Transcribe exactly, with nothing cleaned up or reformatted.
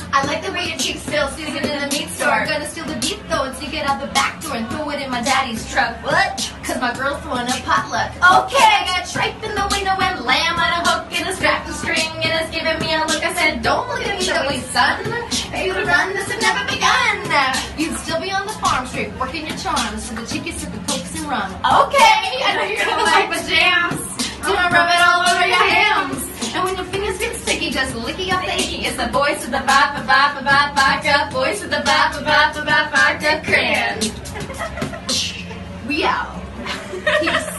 I like the way your cheeks feel, seasoned in the meat store. Gonna steal the beef though and sneak it out the back door and throw it in my daddy's truck. What? Cause my girl's throwing a potluck. Okay, I got tripe in the window and lamb on a hook and a strap and string and it's giving me a look. I said, don't look at me that way, son. If you would run, this had never begun. You'd still be on the farm straight, working your charms so the chickies sip the cokes and rum. Okay, I know you're gonna like my jams. Do I rub it all over your hams? And when your fingers get sticky, just licky up the icky. It's the voice of the ba ba ba ba ba ba voice of the ba ba ba ba ba ba cran. We out. Peace.